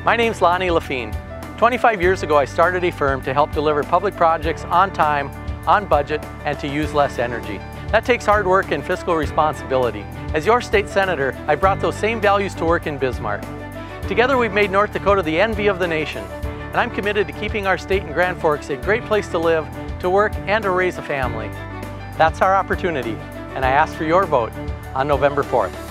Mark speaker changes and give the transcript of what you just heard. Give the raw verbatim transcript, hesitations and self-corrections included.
Speaker 1: My name's Laffen. twenty-five years ago I started a firm to help deliver public projects on time, on budget, and to use less energy. That takes hard work and fiscal responsibility. As your state senator, I brought those same values to work in Bismarck. Together we've made North Dakota the envy of the nation, and I'm committed to keeping our state and Grand Forks a great place to live, to work, and to raise a family. That's our opportunity, and I ask for your vote on November fourth.